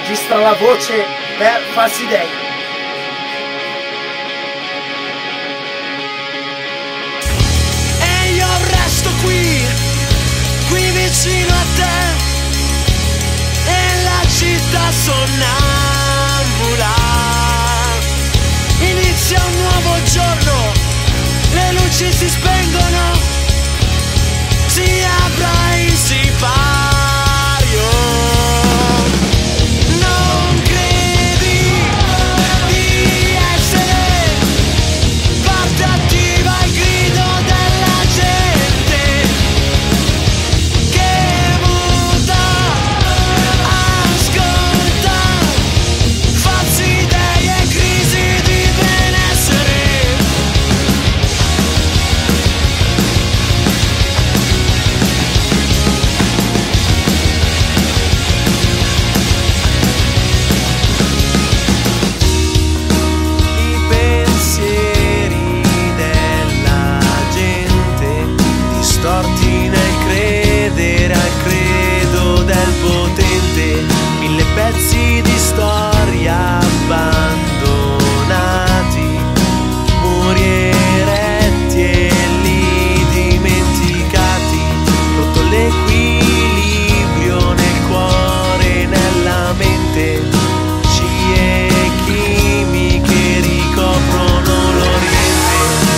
registra la voce per Falsi Dei. E io resto qui vicino a te, e la città sonnambula. Inizia un nuovo giorno, le luci si spengono, si apre il sipario. Non credi di essere parte attiva al grido della gente che muta, ascolta falsi idee e crisi di benessere. I pensieri della gente distorti nel credere al credo del potente, mille pezzi di storia abbandonati, muri eretti e lì dimenticati, rotto l'equilibrio nel cuore e nella mente, scie chimiche ricoprono l'Oriente,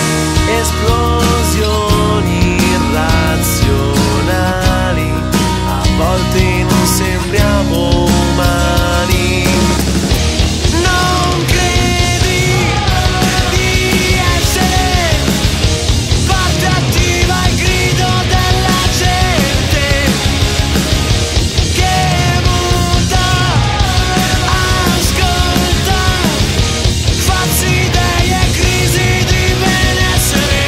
esplosioni irrazionali, a volte non sembriamo umani. Non credi di essere parte attiva al grido della gente che muta, ascolta falsi idee e crisi di benessere.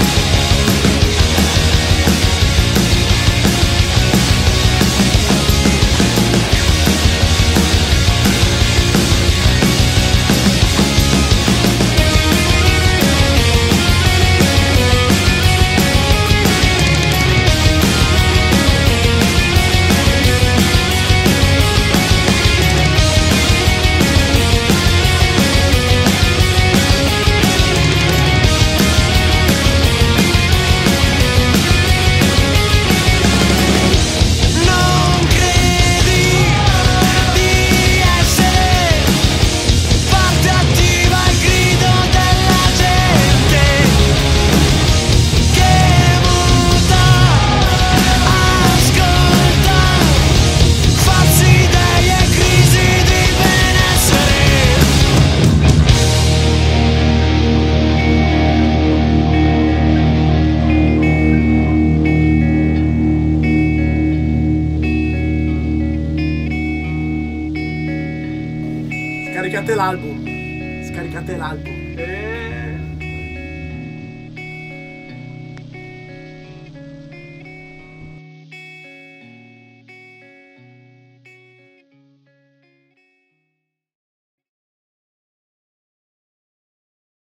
Non credi di essere parte attiva al grido della gente che muta, ascolta falsi idee e crisi di benessere. Scaricate l'album. Scaricate l'album.